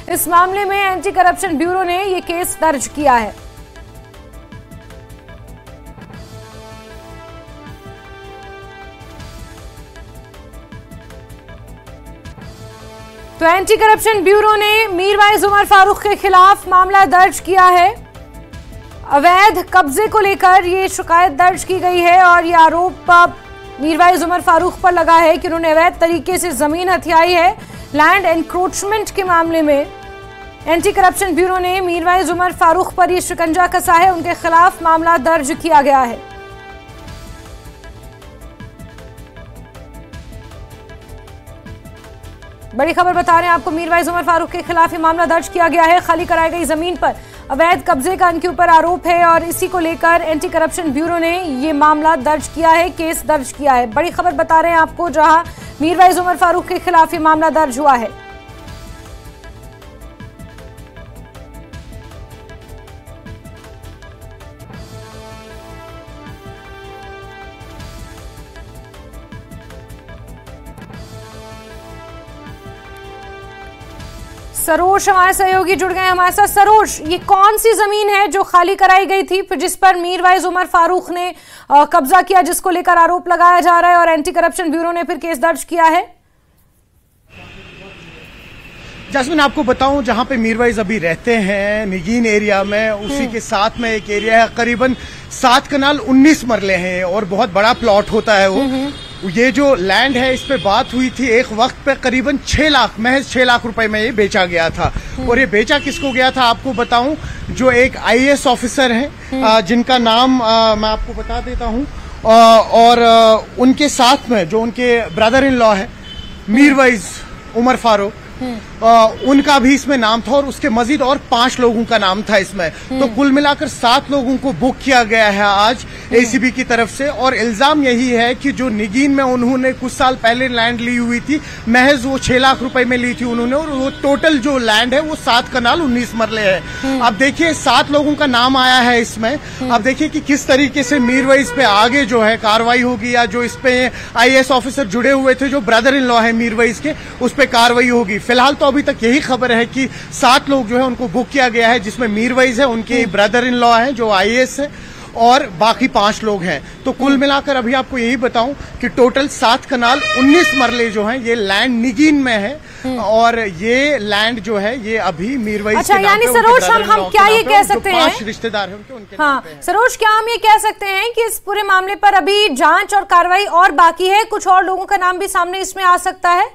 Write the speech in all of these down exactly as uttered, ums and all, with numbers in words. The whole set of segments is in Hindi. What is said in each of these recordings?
इस मामले में एंटी करप्शन ब्यूरो ने ये केस दर्ज किया है। तो एंटी करप्शन ब्यूरो ने मीरवाइज उमर फारूक के खिलाफ मामला दर्ज किया है। अवैध कब्जे को लेकर ये शिकायत दर्ज की गई है और ये आरोप मीरवाइज उमर फारूक पर लगा है कि उन्होंने अवैध तरीके से जमीन हथियाई है। लैंड एनक्रोचमेंट के मामले में एंटी करप्शन ब्यूरो ने मीरवाइज उमर फारूक पर यह शिकंजा कसा है। उनके खिलाफ मामला दर्ज किया गया है। बड़ी खबर बता रहे हैं आपको, मीरवाइज उमर फारूक के खिलाफ ये मामला दर्ज किया गया है। खाली कराई गई जमीन पर अवैध कब्जे का इनके ऊपर आरोप है और इसी को लेकर एंटी करप्शन ब्यूरो ने ये मामला दर्ज किया है, केस दर्ज किया है। बड़ी खबर बता रहे हैं आपको, जहां मीरवाइज उमर फारूक के खिलाफ ये मामला दर्ज हुआ है। सरोज हमारे सहयोगी जुड़ गए हमारे साथ। सरोज, ये कौन सी जमीन है जो खाली कराई गई थी फिर जिस पर मीरवाइज उमर फारूक ने कब्जा किया, जिसको लेकर आरोप लगाया जा रहा है और एंटी करप्शन ब्यूरो ने फिर केस दर्ज किया है? जैस्मिन, आपको बताऊं, जहां पे मीरवाइज अभी रहते हैं निगीन एरिया में, उसी के साथ में एक एरिया है, करीबन सात कनाल उन्नीस मरले हैं और बहुत बड़ा प्लॉट होता है वो। ये जो लैंड है, इस पे बात हुई थी एक वक्त पे करीबन छह लाख महज छह लाख रुपए में ये बेचा गया था। और ये बेचा किसको गया था आपको बताऊं, जो एक आई ए एस ऑफिसर हैं जिनका नाम आ, मैं आपको बता देता हूं, और आ, उनके साथ में जो उनके ब्रदर इन लॉ है मीरवाइज उमर फारूक, आ, उनका भी इसमें नाम था और उसके मजीद और पांच लोगों का नाम था इसमें। तो कुल मिलाकर सात लोगों को बुक किया गया है आज ए सी बी की तरफ से। और इल्जाम यही है कि जो निगीन में उन्होंने कुछ साल पहले लैंड ली हुई थी, महज वो छह लाख रुपए में ली थी उन्होंने, और वो टोटल जो लैंड है वो सात कनाल उन्नीस मरले है। अब देखिए, सात लोगों का नाम आया है इसमें। अब देखिए कि किस तरीके से मीरवाइज पे आगे जो है कार्रवाई होगी, या जो इस पे आई ए एस ऑफिसर जुड़े हुए थे जो ब्रदर इन लॉ है मीरवाइज के, उस पर कार्रवाई होगी। फिलहाल तो अभी तक यही खबर है कि सात लोग जो है उनको बुक किया गया है, जिसमें मीरवाइज है, उनके ब्रदर इन लॉ है जो आई ए एस है, और बाकी पांच लोग हैं। तो कुल मिलाकर अभी आपको यही बताऊं कि टोटल सात कनाल उन्नीस मरले जो हैं ये लैंड निगीन में है। और ये लैंड जो है ये अभी मीरवाइज अच्छा, के नाम यानी पे, सरोज हम, हम क्या ये कह सकते हैं, पांच रिश्तेदार हैं उनके उनके हाँ नाम पे है। सरोज, क्या हम ये कह सकते हैं कि इस पूरे मामले पर अभी जांच और कार्रवाई और बाकी है, कुछ और लोगों का नाम भी सामने इसमें आ सकता है?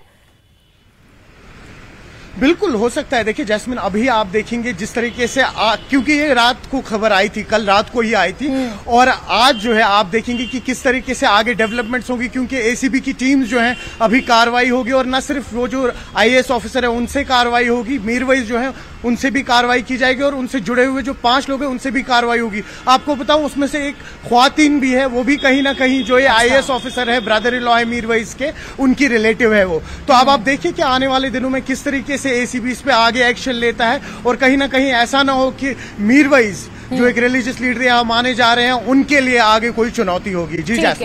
बिल्कुल हो सकता है। देखिए जैस्मिन, अभी आप देखेंगे जिस तरीके से आ, क्योंकि ये रात को खबर आई थी, कल रात को ही आई थी, और आज जो है आप देखेंगे कि किस तरीके से आगे डेवलपमेंट्स होगी, क्योंकि ए सी बी की टीम्स जो हैं अभी कार्रवाई होगी। और न सिर्फ वो जो आई ए एस ऑफिसर है उनसे कार्रवाई होगी, मीरवाइज जो है उनसे भी कार्रवाई की जाएगी, और उनसे जुड़े हुए जो पांच लोग हैं उनसे भी कार्रवाई होगी। आपको बताऊं, उसमें से एक ख्वातीन भी है, वो भी कहीं ना कहीं जो ये आई ए एस ऑफिसर है, ब्रदर इन लॉ है मीरवाइज के, उनकी रिलेटिव है वो। तो अब आप देखिए कि आने वाले दिनों में किस तरीके से ए सी बी इस पे आगे एक्शन लेता है, और कहीं ना कहीं ऐसा ना हो कि मीरवाइज जो एक रिलीजियस लीडर यहाँ माने जा रहे हैं उनके लिए आगे कोई चुनौती होगी। जी जैसे